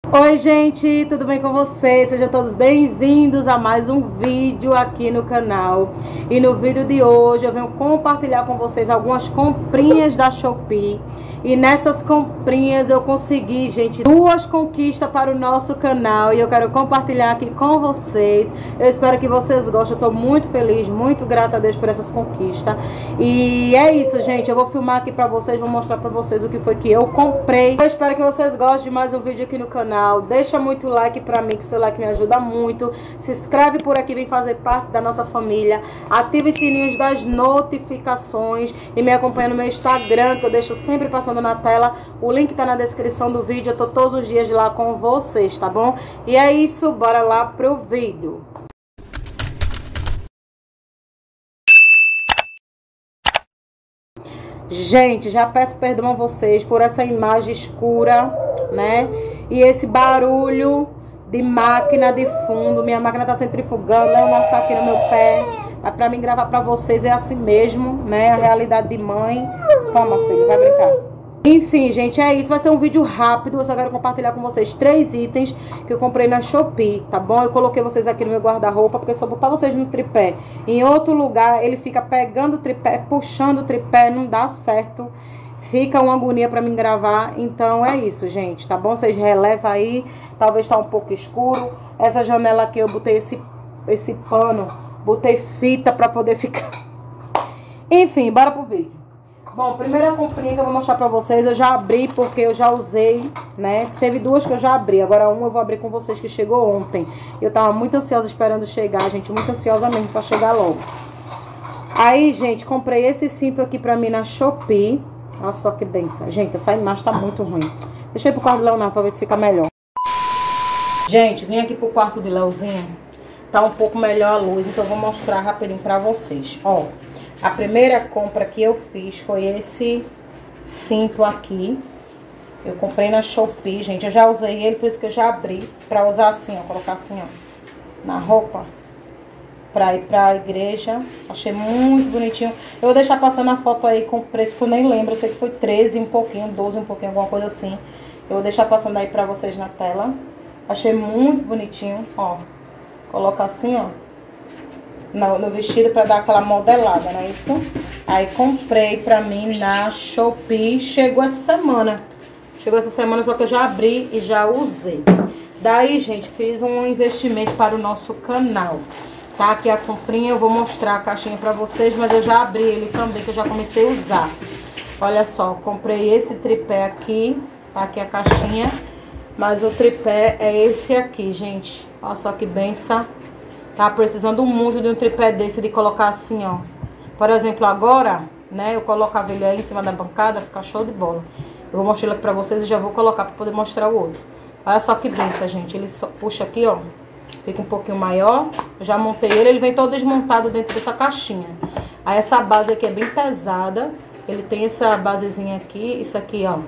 Oi gente, tudo bem com vocês? Sejam todos bem-vindos a mais um vídeo aqui no canal. E no vídeo de hoje eu venho compartilhar com vocês algumas comprinhas da Shopee. E nessas comprinhas eu consegui, gente, duas conquistas para o nosso canal. E eu quero compartilhar aqui com vocês. Eu espero que vocês gostem. Eu tô muito feliz, muito grata a Deus por essas conquistas. E é isso, gente. Eu vou filmar aqui pra vocês, vou mostrar pra vocês o que foi que eu comprei. Eu espero que vocês gostem de mais um vídeo aqui no canal. Deixa muito like pra mim, que o seu like me ajuda muito. Se inscreve por aqui, vem fazer parte da nossa família. Ativa os sininhos das notificações e me acompanha no meu Instagram, que eu deixo sempre passando na tela. O link tá na descrição do vídeo. Eu tô todos os dias lá com vocês, tá bom? E é isso, bora lá pro vídeo. Gente, já peço perdão a vocês por essa imagem escura, né? E esse barulho de máquina de fundo. Minha máquina tá centrifugando, Leonardo tá aqui no meu pé. Mas pra mim gravar pra vocês é assim mesmo, né? A realidade de mãe. Toma, filho, vai brincar. Enfim, gente, é isso. Vai ser um vídeo rápido. Eu só quero compartilhar com vocês 3 itens que eu comprei na Shopee, tá bom? Eu coloquei vocês aqui no meu guarda-roupa, porque se eu botar vocês no tripé em outro lugar, ele fica pegando o tripé, puxando o tripé, não dá certo. Fica uma agonia pra mim gravar. Então é isso, gente, tá bom? Vocês relevam aí. Talvez tá um pouco escuro. Essa janela aqui eu botei esse pano, botei fita pra poder ficar. Enfim, bora pro vídeo. Bom, primeira comprinha que eu vou mostrar pra vocês, eu já abri porque eu já usei, né? Teve duas que eu já abri, agora uma eu vou abrir com vocês que chegou ontem. Eu tava muito ansiosa esperando chegar, gente, muito ansiosa mesmo pra chegar logo. Aí, gente, comprei esse cinto aqui pra mim na Shopee. Olha só que benção. Gente, essa imagem tá muito ruim. Deixa eu ir pro quarto do Leonardo pra ver se fica melhor. Gente, vim aqui pro quarto de Leozinho. Tá um pouco melhor a luz, então eu vou mostrar rapidinho pra vocês. Ó. A primeira compra que eu fiz foi esse cinto aqui. Eu comprei na Shopee, gente. Eu já usei ele, por isso que eu já abri. Pra usar assim, ó. Colocar assim, ó. Na roupa. Pra ir pra igreja. Achei muito bonitinho. Eu vou deixar passando a foto aí com preço que eu nem lembro. Eu sei que foi 13 um pouquinho, 12 um pouquinho, alguma coisa assim. Eu vou deixar passando aí pra vocês na tela. Achei muito bonitinho, ó. Coloca assim, ó. No vestido pra dar aquela modelada, não é isso? Aí comprei pra mim na Shopee. Chegou essa semana. Só que eu já abri e já usei. Daí, gente, fiz um investimento para o nosso canal. Tá aqui a comprinha, eu vou mostrar a caixinha pra vocês, mas eu já abri ele também, que eu já comecei a usar. Olha só, comprei esse tripé aqui. Tá aqui a caixinha. Mas o tripé é esse aqui, gente. Olha só que benção. Tá precisando muito de um tripé desse, de colocar assim, ó. Por exemplo, agora, né, eu colocava ele aí em cima da bancada, fica show de bola. Eu vou mostrar ele aqui pra vocês e já vou colocar pra poder mostrar o outro. Olha só que benção, gente. Ele só puxa aqui, ó. Fica um pouquinho maior. Eu já montei ele, ele vem todo desmontado dentro dessa caixinha. Aí essa base aqui é bem pesada. Ele tem essa basezinha aqui, isso aqui, ó.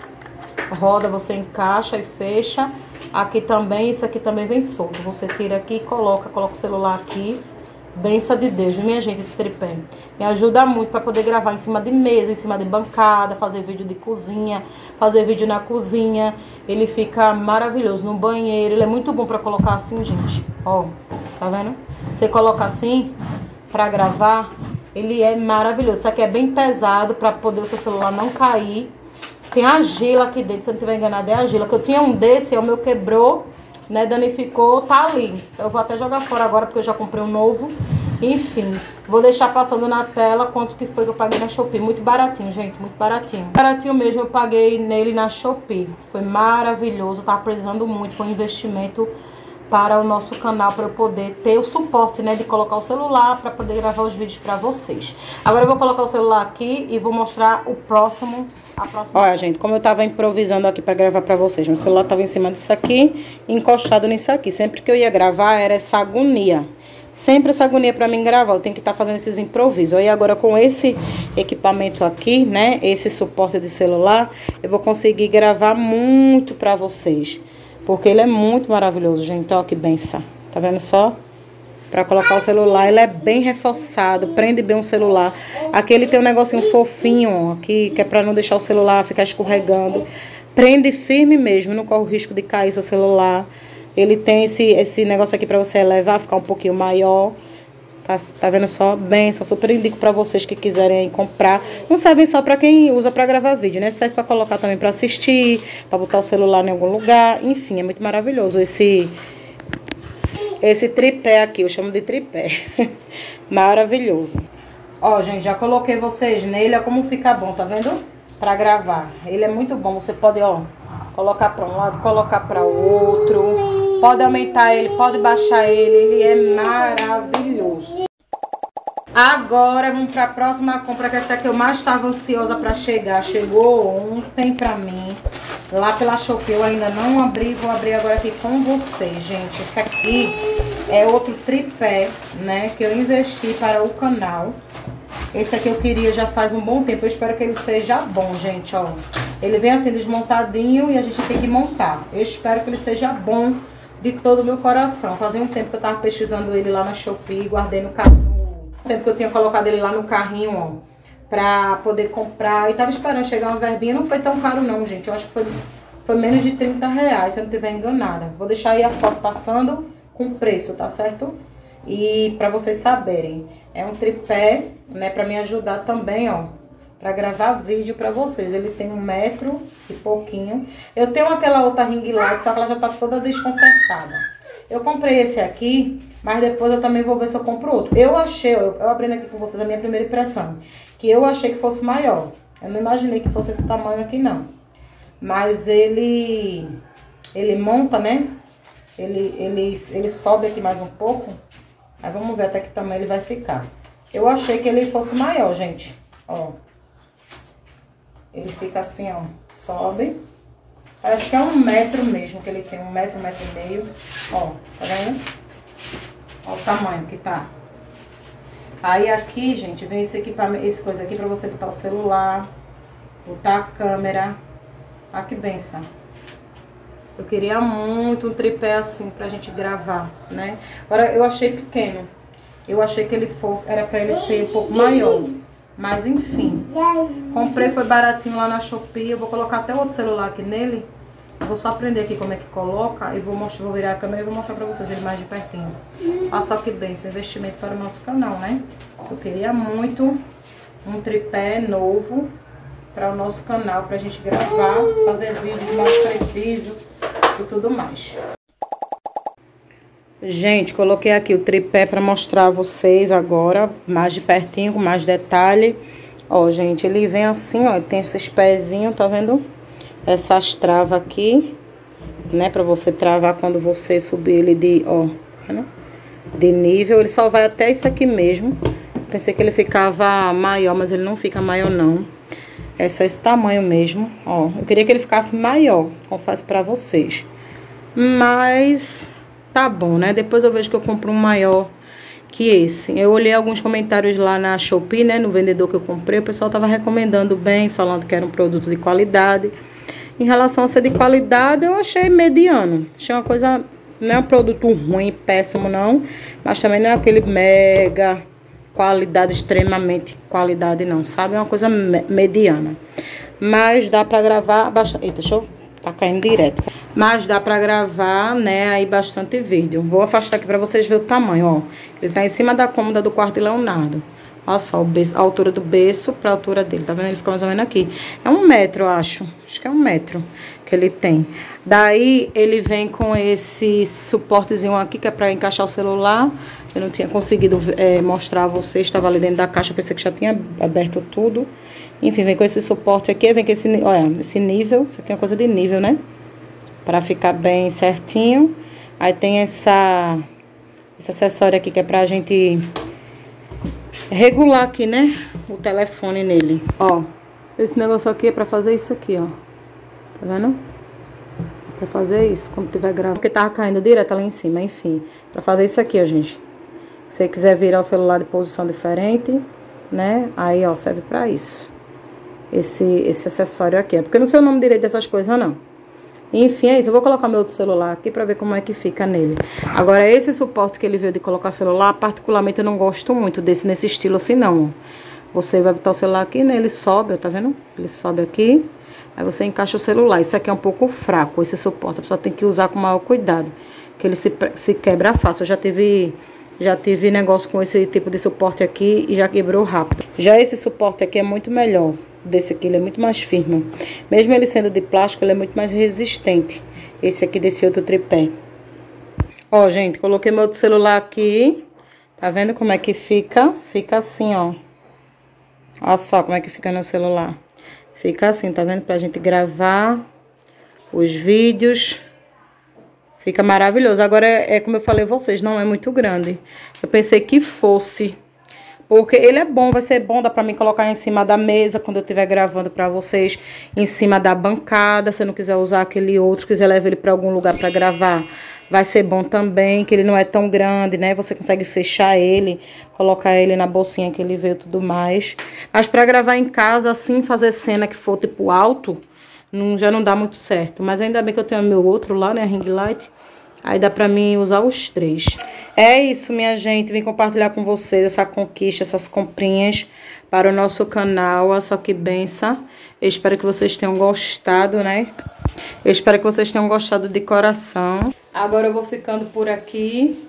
Roda, você encaixa e fecha. Aqui também, isso aqui também vem solto. Você tira aqui e coloca o celular aqui. Benção de Deus, minha gente, esse tripé. Me ajuda muito para poder gravar em cima de mesa, em cima de bancada, fazer vídeo de cozinha, fazer vídeo na cozinha. Ele fica maravilhoso no banheiro. Ele é muito bom para colocar assim, gente. Ó, tá vendo? Você coloca assim para gravar, ele é maravilhoso. Isso aqui é bem pesado para poder o seu celular não cair. Tem argila aqui dentro, se eu não estiver enganada, é argila. Que eu tinha um desse, o meu quebrou, né, danificou, tá ali. Eu vou até jogar fora agora, porque eu já comprei um novo. Enfim, vou deixar passando na tela quanto que foi que eu paguei na Shopee. Muito baratinho, gente, muito baratinho. Baratinho mesmo, eu paguei nele na Shopee. Foi maravilhoso, eu tava precisando muito, foi um investimento para o nosso canal, para eu poder ter o suporte, né, de colocar o celular para poder gravar os vídeos para vocês. Agora eu vou colocar o celular aqui e vou mostrar o próximo. Olha, gente, como eu tava improvisando aqui para gravar para vocês, meu celular tava em cima disso aqui, encostado nisso aqui. Sempre que eu ia gravar era essa agonia. Sempre essa agonia para mim gravar, eu tenho que estar fazendo esses improvisos. Aí agora com esse equipamento aqui, né, esse suporte de celular, eu vou conseguir gravar muito para vocês. Porque ele é muito maravilhoso, gente. Olha que benção. Tá vendo só? Pra colocar o celular, ele é bem reforçado, prende bem o celular. Aqui ele tem um negocinho fofinho, ó, aqui, que é pra não deixar o celular ficar escorregando. Prende firme mesmo, não corre o risco de cair seu celular. Ele tem esse negócio aqui pra você elevar, ficar um pouquinho maior. Tá vendo só? Benção, super indico pra vocês que quiserem comprar. Não serve só pra quem usa pra gravar vídeo, né? Serve pra colocar também pra assistir, pra botar o celular em algum lugar. Enfim, é muito maravilhoso esse tripé aqui, eu chamo de tripé. Maravilhoso. Ó, gente, já coloquei vocês nele, ó como fica bom, tá vendo? Pra gravar. Ele é muito bom, você pode, ó, colocar pra um lado, colocar pra outro. Pode aumentar ele, pode baixar ele é maravilhoso. Agora vamos para a próxima compra, que essa aqui eu mais estava ansiosa para chegar. Chegou ontem para mim, lá pela Shopee. Eu ainda não abri, vou abrir agora aqui com vocês, gente. Esse aqui é outro tripé, né, que eu investi para o canal. Esse aqui eu queria já faz um bom tempo, eu espero que ele seja bom, gente, ó. Ele vem assim desmontadinho e a gente tem que montar. Eu espero que ele seja bom de todo o meu coração. Fazia um tempo que eu tava pesquisando ele lá na Shopee, guardei no carrinho. Tempo que eu tinha colocado ele lá no carrinho, ó, pra poder comprar. E tava esperando chegar uma verbinha. Não foi tão caro não, gente. Eu acho que foi menos de 30 reais, se eu não estiver enganada. Vou deixar aí a foto passando com preço, tá certo? E pra vocês saberem. É um tripé, né, pra me ajudar também, ó, pra gravar vídeo pra vocês. Ele tem 1 metro e pouquinho. Eu tenho aquela outra ring light, só que ela já tá toda desconcertada. Eu comprei esse aqui, mas depois eu também vou ver se eu compro outro. Eu achei, eu abrindo aqui com vocês a minha primeira impressão, que eu achei que fosse maior. Eu não imaginei que fosse esse tamanho aqui, não. Mas ele monta, né? Ele sobe aqui mais um pouco. Aí vamos ver até que tamanho ele vai ficar. Eu achei que ele fosse maior, gente. Ó. Ele fica assim, ó. Sobe. Parece que é 1 metro mesmo que ele tem. 1 metro, 1 metro e meio. Ó, tá vendo? Ó o tamanho que tá. Aí aqui, gente, vem esse equipamento, essa coisa aqui pra você botar o celular, botar a câmera. Ah, que benção. Eu queria muito um tripé assim pra gente gravar, né? Agora, eu achei pequeno. Eu achei que ele fosse, era pra ele ser um pouco maior. Mas, enfim. Comprei, foi baratinho lá na Shopee. Eu vou colocar até outro celular aqui nele. Eu vou só aprender aqui como é que coloca. E vou virar a câmera e vou mostrar pra vocês ele mais de pertinho. Olha só que bem, esse investimento para o nosso canal, né? Eu queria muito um tripé novo para o nosso canal, pra gente gravar, fazer vídeos mais precisos e tudo mais. Gente, coloquei aqui o tripé para mostrar a vocês agora, mais de pertinho, com mais detalhe. Ó, gente, ele vem assim, ó, tem esses pezinhos, tá vendo? Essas travas aqui, né, para você travar quando você subir ele de, ó, tá vendo? De nível. Ele só vai até isso aqui mesmo. Pensei que ele ficava maior, mas ele não fica maior, não. É só esse tamanho mesmo, ó. Eu queria que ele ficasse maior, confesso pra vocês. Mas tá bom, né? Depois eu vejo que eu compro um maior que esse. Eu olhei alguns comentários lá na Shopee, né? No vendedor que eu comprei. O pessoal tava recomendando bem, falando que era um produto de qualidade. Em relação a ser de qualidade, eu achei mediano. Achei uma coisa... Não é um produto ruim, péssimo, não. Mas também não é aquele mega... qualidade, extremamente qualidade não, sabe? É uma coisa mediana. Mas dá pra gravar bastante. Eita, deixa eu... Tá caindo direto. Mas dá pra gravar, né, aí bastante vídeo. Vou afastar aqui pra vocês verem o tamanho, ó. Ele tá em cima da cômoda do quarto de Leonardo. Olha só, o berço, a altura do berço pra altura dele, tá vendo? Ele fica mais ou menos aqui. É 1 metro, eu acho. Acho que é 1 metro que ele tem. Daí, ele vem com esse suportezinho aqui, que é pra encaixar o celular. Eu não tinha conseguido mostrar a vocês, estava ali dentro da caixa, eu pensei que já tinha aberto tudo. Enfim, vem com esse suporte aqui, vem com esse, olha, esse nível, isso aqui é uma coisa de nível, né? Pra ficar bem certinho. Aí tem esse acessório aqui que é pra gente regular aqui, né? O telefone nele. Ó, esse negócio aqui é pra fazer isso aqui, ó. Tá vendo? Pra fazer isso, quando tiver gravando. Porque tava caindo direto lá em cima, enfim. Pra fazer isso aqui, ó, gente. Se você quiser virar o celular de posição diferente, né? Aí, ó, serve pra isso. Esse acessório aqui. É porque eu não sei o nome direito dessas coisas, não. Enfim, é isso. Eu vou colocar meu outro celular aqui pra ver como é que fica nele. Agora, esse suporte que ele veio de colocar celular, particularmente eu não gosto muito desse, nesse estilo assim, não. Você vai botar o celular aqui, né? Ele sobe, ó, tá vendo? Ele sobe aqui. Aí você encaixa o celular. Isso aqui é um pouco fraco, esse suporte. A pessoa tem que usar com maior cuidado, que ele se quebra fácil. Eu já tive negócio com esse tipo de suporte aqui e já quebrou rápido. Já esse suporte aqui é muito melhor. Desse aqui, ele é muito mais firme. Mesmo ele sendo de plástico, ele é muito mais resistente. Esse aqui desse outro tripé. Ó, gente, coloquei meu outro celular aqui. Tá vendo como é que fica? Fica assim, ó. Olha só como é que fica no celular. Fica assim, tá vendo? Pra gente gravar os vídeos. Fica maravilhoso. Agora, como eu falei a vocês, não é muito grande. Eu pensei que fosse. Porque ele é bom, vai ser bom, dá pra mim colocar em cima da mesa quando eu estiver gravando pra vocês. Em cima da bancada, se eu não quiser usar aquele outro, quiser levar ele pra algum lugar pra gravar. Vai ser bom também, que ele não é tão grande, né? Você consegue fechar ele, colocar ele na bolsinha que ele veio e tudo mais. Mas pra gravar em casa, assim, fazer cena que for tipo alto, já não dá muito certo. Mas ainda bem que eu tenho o meu outro lá, né? A ring light. Aí dá pra mim usar os 3. É isso, minha gente. Vim compartilhar com vocês essa conquista, essas comprinhas para o nosso canal. Só que benção. Eu espero que vocês tenham gostado, né? Eu espero que vocês tenham gostado de coração. Agora eu vou ficando por aqui.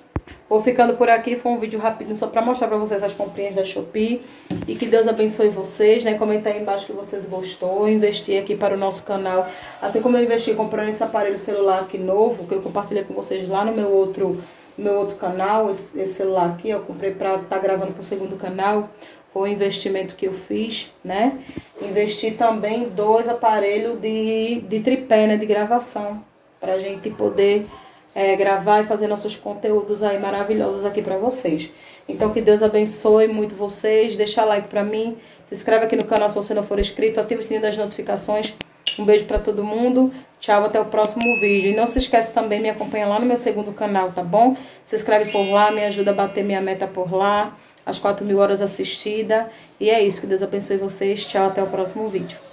Foi um vídeo rapidinho só pra mostrar pra vocês as comprinhas da Shopee. E que Deus abençoe vocês, né? Comenta aí embaixo que vocês gostou. Investi aqui para o nosso canal. Assim como eu investi comprando esse aparelho celular aqui novo, que eu compartilhei com vocês lá no meu outro canal. Esse celular aqui, eu comprei pra estar gravando pro segundo canal. Foi um investimento que eu fiz, né? Investi também em 2 aparelhos de tripé, né? De gravação. Pra gente poder gravar e fazer nossos conteúdos aí maravilhosos aqui pra vocês. Então que Deus abençoe muito vocês. Deixa like pra mim. Se inscreve aqui no canal se você não for inscrito. Ativa o sininho das notificações. Um beijo pra todo mundo. Tchau, até o próximo vídeo. E não se esquece também, me acompanha lá no meu segundo canal, tá bom? Se inscreve por lá, me ajuda a bater minha meta por lá. As 4.000 horas assistidas. E é isso, que Deus abençoe vocês. Tchau, até o próximo vídeo.